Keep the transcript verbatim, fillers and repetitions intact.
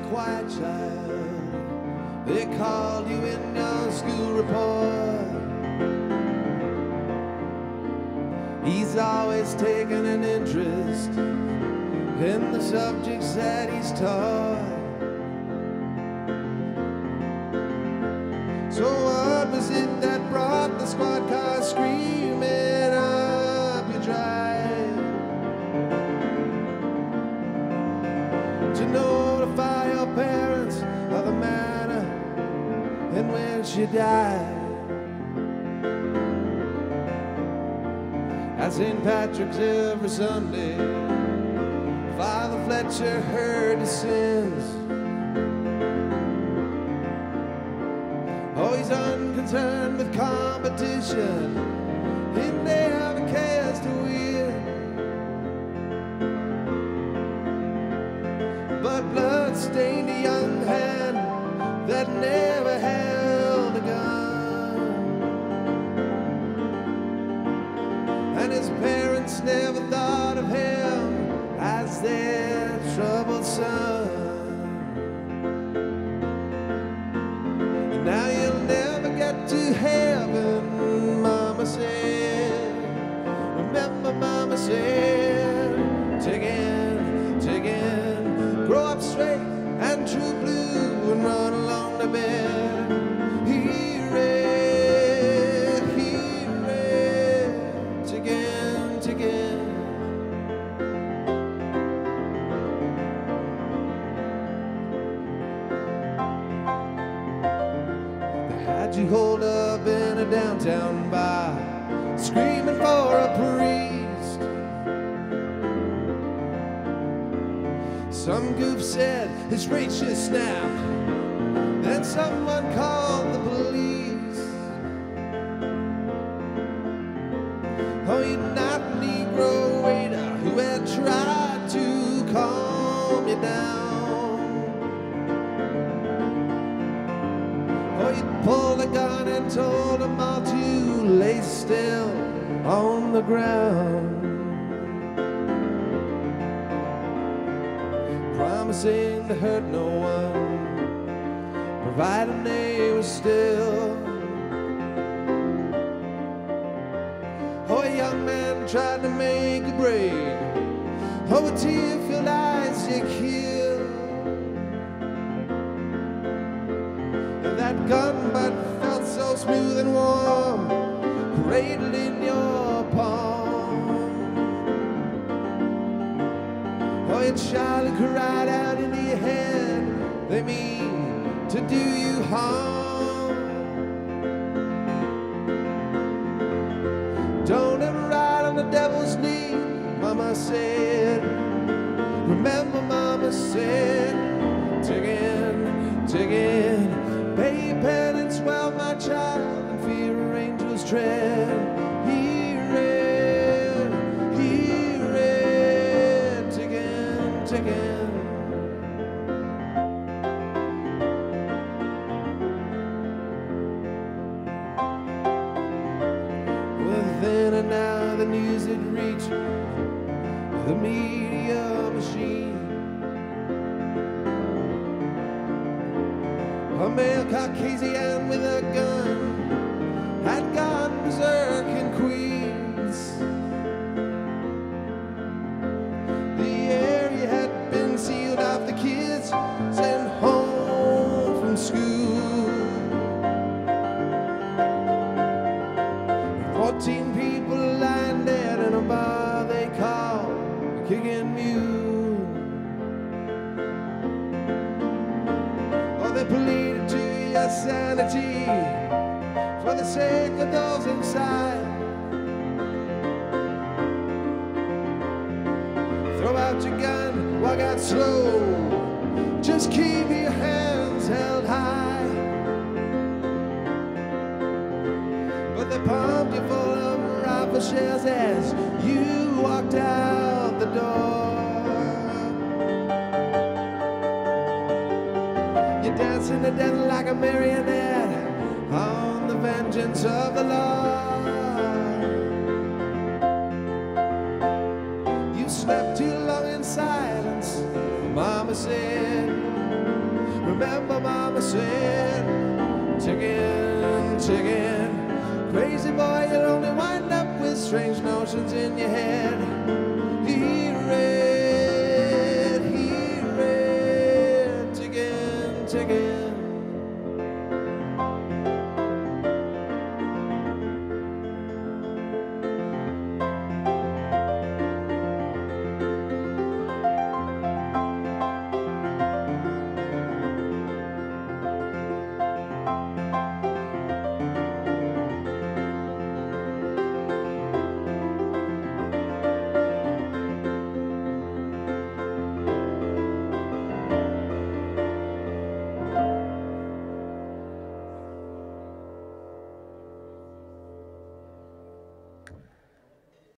quiet child. They called you in your school report. He's always taken an interest in the subjects that he's taught. So what was it that brought the squad car screaming up your drive? To notify your parents of the manner in which you died. At Saint Patrick's every Sunday, Father Fletcher heard the sins. Oh, he's unconcerned with competition. He never cares to win. But blood-stained a young hand that never held a gun. And his parents never thought of him as their troubled son. And now you'll never get to heaven, Mama said. Remember, Mama said, take in, take in, grow up straight and true blue and run along the bed. He read, he read, take in, take in. You hold up in a downtown bar, screaming for a priest. Some goof said his race just snapped, then someone called the police. Oh, you're not a Negro waiter who had tried to calm you down. Pulled a gun and told them all to lay still on the ground, promising to hurt no one, providing they were still. Oh, a young man tried to make a break. Oh, with tear-filled eyes you killed. That gun butt felt so smooth and warm, cradled in your palm. Oh, your child cried out into your head, they mean to do you harm. Don't ever ride on the devil's knee, Mama said. Remember, Mama said, take in, take in, pay penance well, my child, and fear angels tread. He read, he read, take in, take in. Within an hour the news had reached the media machine. A male Caucasian with a gun had gone berserk in Queens. The area had been sealed off, the kids sent home from school. Fourteen people lying dead in a bar they call a Kicking Mule. Oh, they pleaded to your sanity for the sake of those inside. Throw out your gun, walk out slow, just keep your hands held high. But they pumped you full of rifle shells as you walked out the door. You're dancing to death like a marionette on the vengeance of the Lord. You slept too long in silence, Mama said. Remember mama said, ticking, ticking. Crazy boy, you'll only wind up with strange notions in your head.